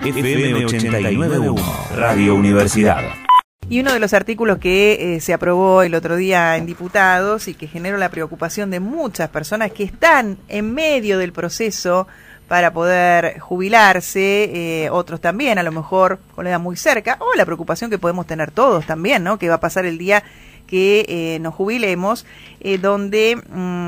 FM 89.1, Radio Universidad. Y uno de los artículos que se aprobó el otro día en diputados y que generó la preocupación de muchas personas que están en medio del proceso para poder jubilarse, otros también, a lo mejor con la edad muy cerca, o la preocupación que podemos tener todos también, ¿no? Que va a pasar el día que nos jubilemos, donde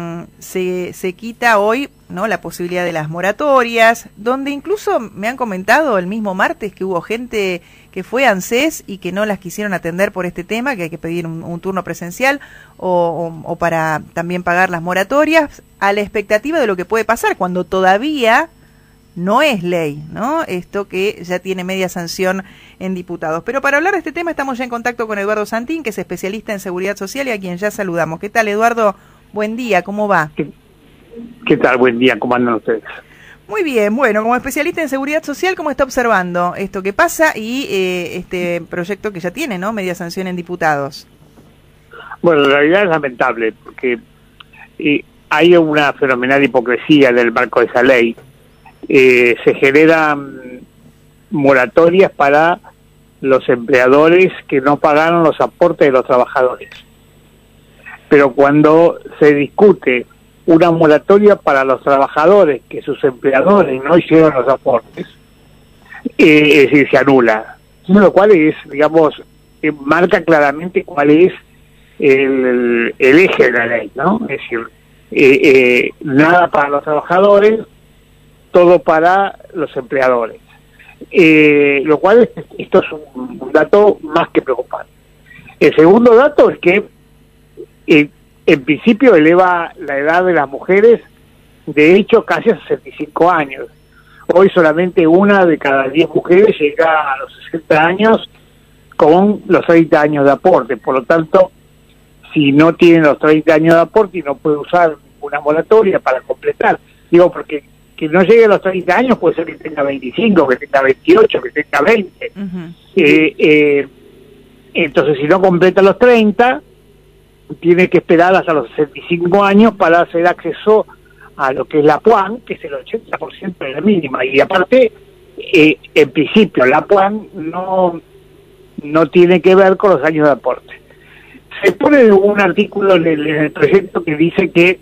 se quita hoy, ¿no?, la posibilidad de las moratorias, donde incluso me han comentado el mismo martes que hubo gente que fue a ANSES y que no las quisieron atender por este tema, que hay que pedir un turno presencial o para también pagar las moratorias, a la expectativa de lo que puede pasar cuando todavía no es ley, ¿no? Esto que ya tiene media sanción en diputados. Pero para hablar de este tema estamos ya en contacto con Eduardo Santín, que es especialista en seguridad social y a quien ya saludamos. ¿Qué tal, Eduardo? Buen día, ¿cómo va? ¿Qué tal? Buen día, ¿cómo andan ustedes? Muy bien, bueno, como especialista en seguridad social, ¿cómo está observando esto que pasa y este proyecto que ya tiene, ¿no?, media sanción en diputados? Bueno, la realidad es lamentable, porque hay una fenomenal hipocresía en el marco de esa ley. Se generan moratorias para los empleadores que no pagaron los aportes de los trabajadores. Pero cuando se discute una moratoria para los trabajadores que sus empleadores no hicieron los aportes, es decir, se anula. Lo cual es, digamos, marca claramente cuál es el eje de la ley, ¿no? Es decir, nada para los trabajadores, todo para los empleadores. Lo cual, esto es un dato más que preocupante. El segundo dato es que en principio eleva la edad de las mujeres, de hecho, casi a 65 años. Hoy solamente una de cada 10 mujeres llega a los 60 años con los 30 años de aporte. Por lo tanto, si no tiene los 30 años de aporte y no puede usar una moratoria para completar, digo, porque que no llegue a los 30 años puede ser que tenga 25, que tenga 28, que tenga 20. Entonces, si no completa los 30, tiene que esperar hasta los 65 años para hacer acceso a lo que es la PUAN, que es el 80% de la mínima. Y aparte, en principio, la PUAN no tiene que ver con los años de aporte. Se pone un artículo en el proyecto que dice que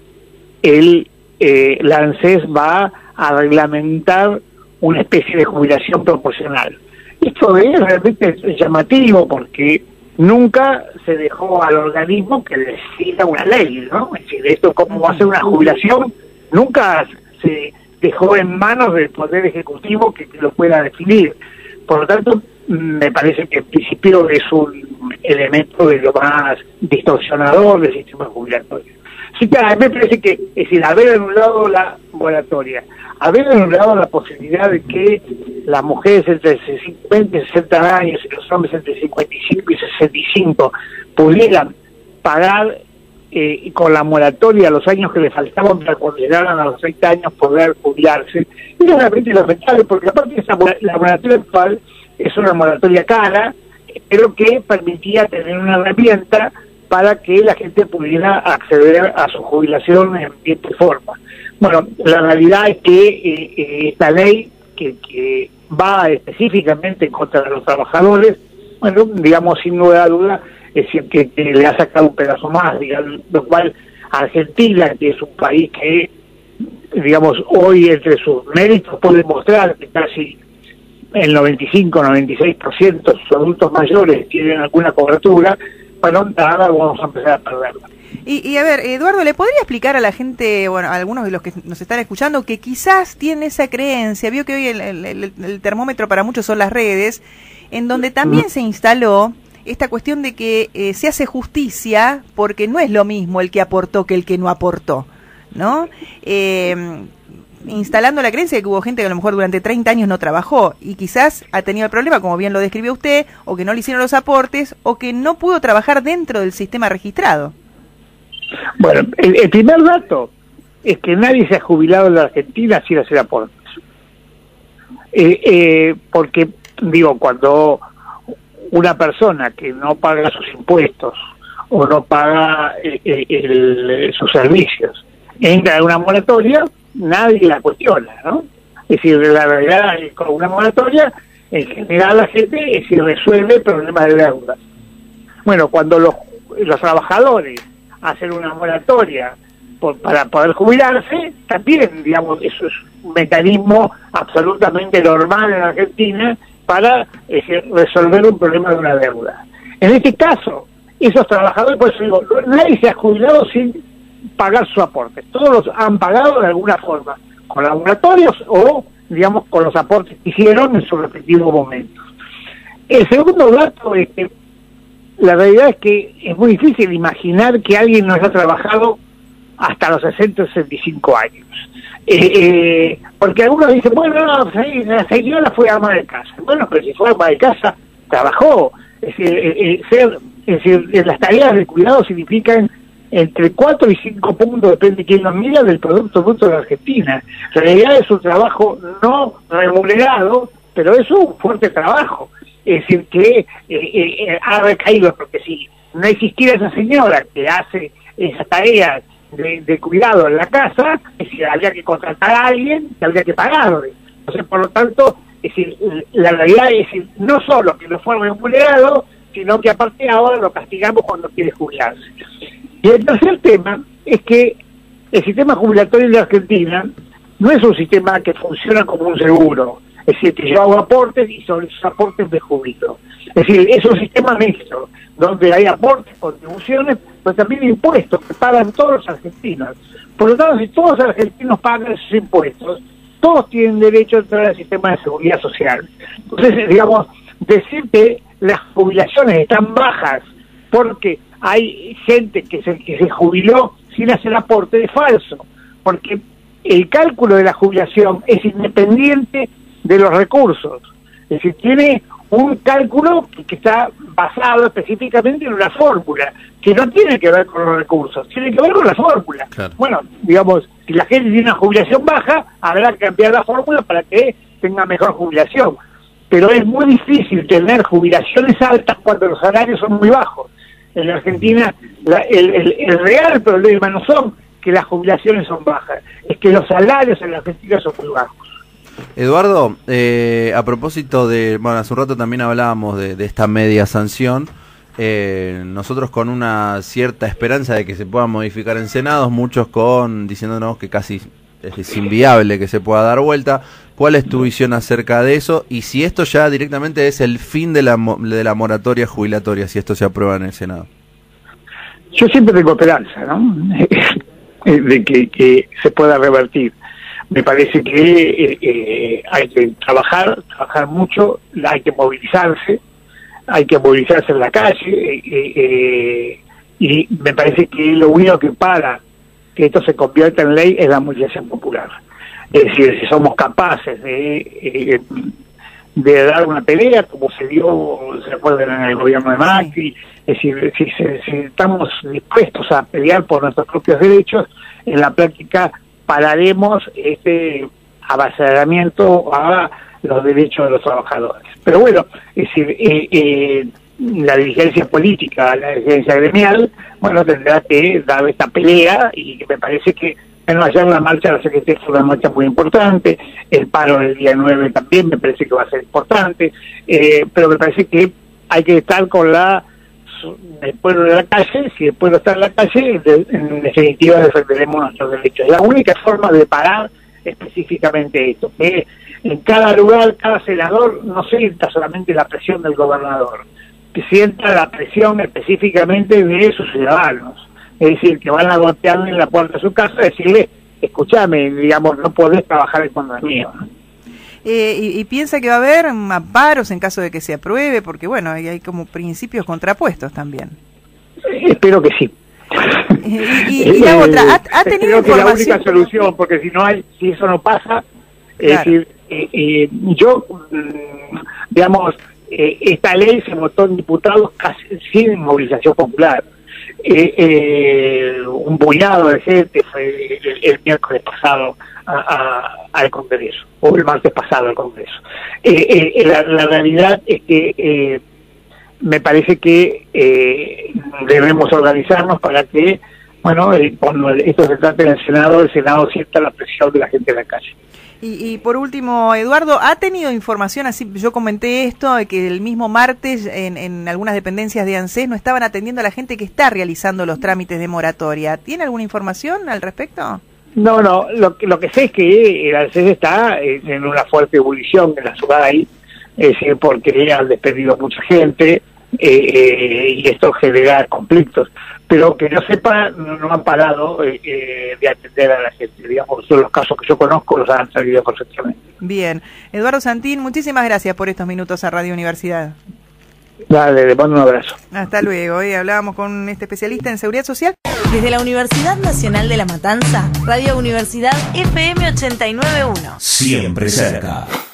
la ANSES va a reglamentar una especie de jubilación proporcional. Esto es realmente llamativo porque nunca se dejó al organismo que decida una ley, ¿no? Es decir, esto cómo va a ser una jubilación, nunca se dejó en manos del Poder Ejecutivo que lo pueda definir. Por lo tanto, me parece que en principio es un elemento de lo más distorsionador del sistema jubilatorio. Así que a mí me parece que, es decir, haber anulado la moratoria, haber anulado la posibilidad de que las mujeres entre 50 y 60 años y los hombres entre 55 y 65 pudieran pagar con la moratoria los años que les faltaban para cuando llegaran a los 30 años poder jubilarse, es realmente lamentable, porque aparte la moratoria actual es una moratoria cara, pero que permitía tener una herramienta para que la gente pudiera acceder a su jubilación en tiempo y forma. Bueno, la realidad es que esta ley que va específicamente en contra de los trabajadores, bueno, digamos, sin duda, es decir, que le ha sacado un pedazo más, digamos, lo cual Argentina, que es un país que, digamos, hoy entre sus méritos puede mostrar que casi el 95-96% de sus adultos mayores tienen alguna cobertura, bueno, ahora vamos a empezar a perderla. Y a ver, Eduardo, ¿le podría explicar a la gente, bueno, a algunos de los que nos están escuchando, que quizás tienen esa creencia, vio que hoy el termómetro para muchos son las redes, en donde también se instaló esta cuestión de que se hace justicia porque no es lo mismo el que aportó que el que no aportó, ¿no? Instalando la creencia de que hubo gente que a lo mejor durante 30 años no trabajó y quizás ha tenido el problema, como bien lo describió usted, o que no le hicieron los aportes, o que no pudo trabajar dentro del sistema registrado. Bueno, el primer dato es que nadie se ha jubilado en la Argentina sin hacer aportes. Porque, digo, cuando una persona que no paga sus impuestos o no paga sus servicios entra en una moratoria, nadie la cuestiona, ¿no? Es decir, la realidad, con una moratoria, en general la gente resuelve problemas de deuda. Bueno, cuando los trabajadores hacen una moratoria para poder jubilarse, también, digamos, eso es un mecanismo absolutamente normal en Argentina para resolver un problema de una deuda. En este caso, esos trabajadores, por eso digo, nadie se ha jubilado sin pagar sus aportes. Todos los han pagado de alguna forma, con laboratorios o, digamos, con los aportes que hicieron en sus respectivos momentos. El segundo dato es que la realidad es que es muy difícil imaginar que alguien no haya trabajado hasta los 60 o 65 años. Porque algunos dicen, bueno, no, la señora fue ama de casa. Bueno, pero si fue ama de casa, trabajó. Es decir, las tareas de cuidado significan entre 4 y 5 puntos, depende de quién nos mira, del Producto Bruto de la Argentina. En realidad es un trabajo no remunerado, pero es un fuerte trabajo. Es decir, que ha recaído, porque si no existiera esa señora que hace esas tareas de cuidado en la casa, es decir, habría que contratar a alguien que habría que pagarle. Entonces, por lo tanto, es decir, la realidad es decir, no solo que no fue remunerado, sino que aparte ahora lo castigamos cuando quiere jubilarse. Y el tercer tema es que el sistema jubilatorio de Argentina no es un sistema que funciona como un seguro. Es decir, que yo hago aportes y sobre esos aportes me jubilo. Es decir, es un sistema mixto, donde hay aportes, contribuciones, pero también impuestos que pagan todos los argentinos. Por lo tanto, si todos los argentinos pagan esos impuestos, todos tienen derecho a entrar al sistema de seguridad social. Entonces, digamos, decir que las jubilaciones están bajas porque hay gente que se jubiló sin hacer aporte es falso, porque el cálculo de la jubilación es independiente de los recursos. Es decir, tiene un cálculo que está basado específicamente en una fórmula, que no tiene que ver con los recursos, tiene que ver con la fórmula. Claro. Bueno, digamos, si la gente tiene una jubilación baja, habrá que cambiar la fórmula para que tenga mejor jubilación. Pero es muy difícil tener jubilaciones altas cuando los salarios son muy bajos. En la Argentina, el real problema no son que las jubilaciones son bajas, es que los salarios en la Argentina son muy bajos. Eduardo, a propósito de, bueno, hace un rato también hablábamos de esta media sanción, nosotros con una cierta esperanza de que se pueda modificar en Senado, muchos diciéndonos que casi es inviable que se pueda dar vuelta. ¿Cuál es tu visión acerca de eso? Y si esto ya directamente es el fin de la moratoria jubilatoria, si esto se aprueba en el Senado. Yo siempre tengo esperanza, ¿no? de que se pueda revertir. Me parece que hay que trabajar mucho, hay que movilizarse en la calle, y me parece que lo único que para que esto se convierta en ley es la movilización popular. Es decir, si somos capaces de dar una pelea, como se dio, se acuerdan, en el gobierno de Macri, es decir, si estamos dispuestos a pelear por nuestros propios derechos, en la práctica pararemos este avasallamiento a los derechos de los trabajadores. Pero bueno, es decir, la dirigencia política, la dirigencia gremial, bueno, tendrá que dar esta pelea, y me parece que, bueno, ayer la marcha de la Secretaría fue una marcha muy importante, el paro del día 9 también me parece que va a ser importante, pero me parece que hay que estar con el pueblo de la calle. Si el pueblo está en la calle, en definitiva defenderemos nuestros derechos. Es la única forma de parar específicamente esto, que en cada lugar, cada senador no sienta solamente la presión del gobernador, que sienta la presión específicamente de sus ciudadanos. Es decir, que van a golpearle en la puerta de su casa y decirle, escúchame, digamos, no podés trabajar en contra mío. Y piensa que va a haber amparos en caso de que se apruebe, porque bueno, hay como principios contrapuestos también. Espero que sí. Y la otra, ¿ha tenido creo que información? la única solución, porque si eso no pasa, es decir, yo, digamos, esta ley se votó en diputados casi sin movilización popular. Un puñado de gente fue el miércoles pasado al Congreso, o el martes pasado al Congreso. La realidad es que me parece que debemos organizarnos para que, bueno, cuando esto se trate en el Senado sienta la presión de la gente en la calle. Y por último, Eduardo, ¿ha tenido información, así yo comenté esto, de que el mismo martes en algunas dependencias de ANSES no estaban atendiendo a la gente que está realizando los trámites de moratoria? ¿Tiene alguna información al respecto? No, lo que sé es que el ANSES está en una fuerte ebullición en la ciudad ahí, porque han despedido mucha gente y esto genera conflictos. Pero que yo sepa, no han parado de atender a la gente. Digamos, todos los casos que yo conozco los han salido perfectamente. Bien. Eduardo Santín, muchísimas gracias por estos minutos a Radio Universidad. Dale, le mando un abrazo. Hasta luego. Hoy hablábamos con este especialista en seguridad social. Desde la Universidad Nacional de La Matanza, Radio Universidad FM 89.1. Siempre cerca.